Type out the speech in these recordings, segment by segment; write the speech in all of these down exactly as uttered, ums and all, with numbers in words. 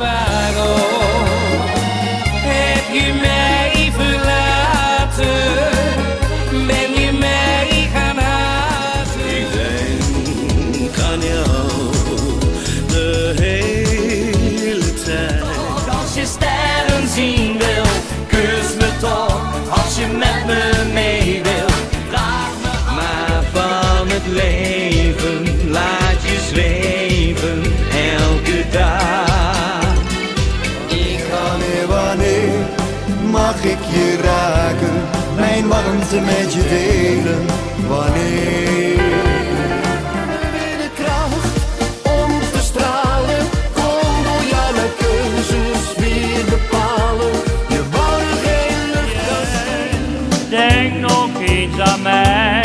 waarom heb je mij verlaten? Ben je mij gaan haten? Ik denk aan jou de hele tijd. Als je sterren zien wil, kus me toch. Als je met me mee wil, vraag me af. Maar van het leven laat je zweven elke dag. Ik ga weer wanneer mag ik je raken, mijn warmte met je delen, wanneer. De kracht om te stralen, kom door jou mijn keuzes weer bepalen. Je wou geen lucht. Denk nog eens aan mij.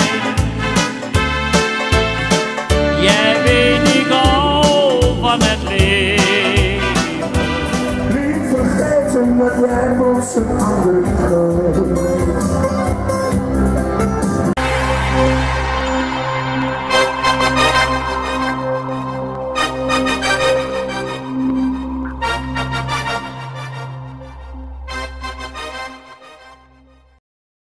Jij weet ik al van het leven. Niet vergeten dat jij moest een ander